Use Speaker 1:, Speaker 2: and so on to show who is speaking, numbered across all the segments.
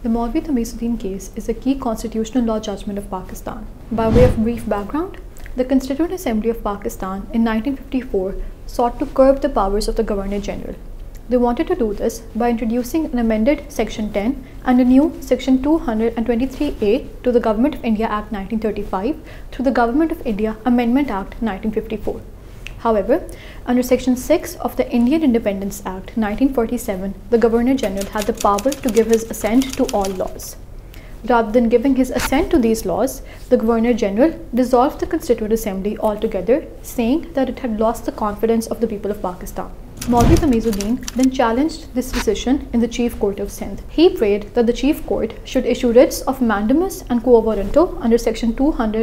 Speaker 1: The Maulvi Tamizuddin case is a key constitutional law judgment of Pakistan. By way of brief background, the Constituent Assembly of Pakistan in 1954 sought to curb the powers of the Governor General. They wanted to do this by introducing an amended Section 10 and a new Section 223A to the Government of India Act 1935 through the Government of India Amendment Act 1954. However, under Section 6 of the Indian Independence Act 1947, the Governor General had the power to give his assent to all laws. Rather than giving his assent to these laws, the Governor General dissolved the Constituent Assembly altogether, saying that it had lost the confidence of the people of Pakistan. Maulvi Tamizuddin then challenged this decision in the Chief Court of Sindh. He prayed that the Chief Court should issue writs of mandamus and quo warranto under Section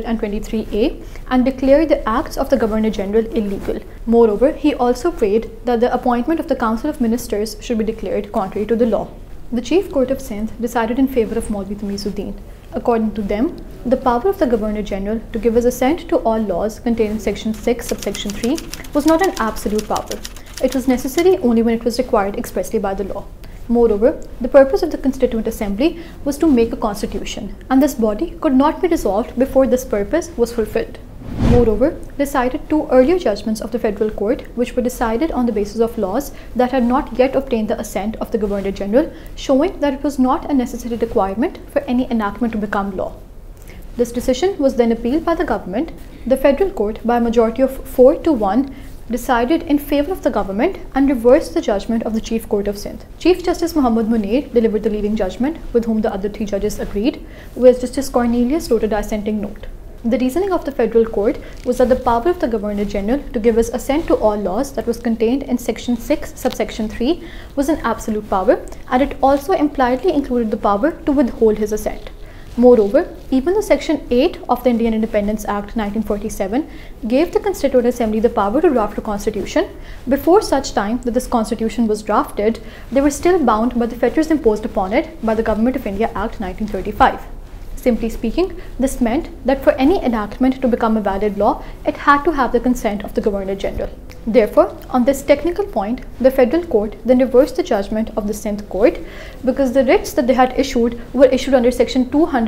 Speaker 1: 223A and declare the acts of the Governor General illegal. Moreover, he also prayed that the appointment of the Council of Ministers should be declared contrary to the law. The Chief Court of Sindh decided in favour of Maulvi Tamizuddin. According to them, the power of the Governor General to give his assent to all laws contained in Section 6, subsection 3 was not an absolute power. It was necessary only when it was required expressly by the law. Moreover, the purpose of the Constituent Assembly was to make a constitution, and this body could not be dissolved before this purpose was fulfilled. Moreover, they cited two earlier judgments of the Federal Court which were decided on the basis of laws that had not yet obtained the assent of the Governor General, showing that it was not a necessary requirement for any enactment to become law. This decision was then appealed by the government. The Federal Court, by a majority of 4-1, decided in favour of the government and reversed the judgment of the Chief Court of Sindh. Chief Justice Muhammad Munir delivered the leading judgment, with whom the other three judges agreed, whereas Justice Cornelius wrote a dissenting note. The reasoning of the Federal Court was that the power of the Governor General to give his assent to all laws that was contained in Section 6, subsection 3 was an absolute power, and it also impliedly included the power to withhold his assent. Moreover, even though Section 8 of the Indian Independence Act 1947 gave the Constituent Assembly the power to draft a constitution, before such time that this constitution was drafted, they were still bound by the fetters imposed upon it by the Government of India Act 1935. Simply speaking, this meant that for any enactment to become a valid law, it had to have the consent of the Governor General. Therefore, on this technical point, the Federal Court then reversed the judgment of the Sindh Court because the writs that they had issued were issued under Section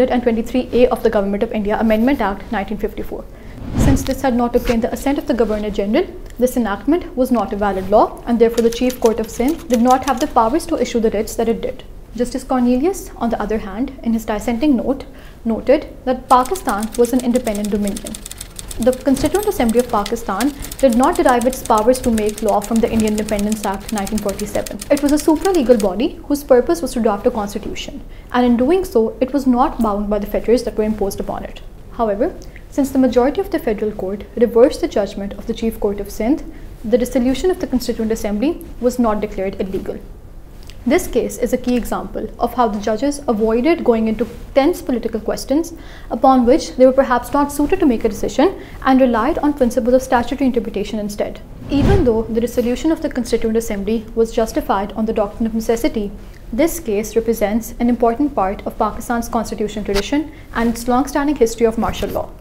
Speaker 1: 223A of the Government of India Amendment Act 1954. Since this had not obtained the assent of the Governor General, this enactment was not a valid law, and therefore the Chief Court of Sindh did not have the powers to issue the writs that it did. Justice Cornelius, on the other hand, in his dissenting note, noted that Pakistan was an independent dominion. The Constituent Assembly of Pakistan did not derive its powers to make law from the Indian Independence Act 1947. It was a supra-legal body whose purpose was to draft a constitution, and in doing so, it was not bound by the fetters that were imposed upon it. However, since the majority of the Federal Court reversed the judgment of the Chief Court of Sindh, the dissolution of the Constituent Assembly was not declared illegal. This case is a key example of how the judges avoided going into tense political questions upon which they were perhaps not suited to make a decision and relied on principles of statutory interpretation instead. Even though the dissolution of the Constituent Assembly was justified on the doctrine of necessity, this case represents an important part of Pakistan's constitutional tradition and its long-standing history of martial law.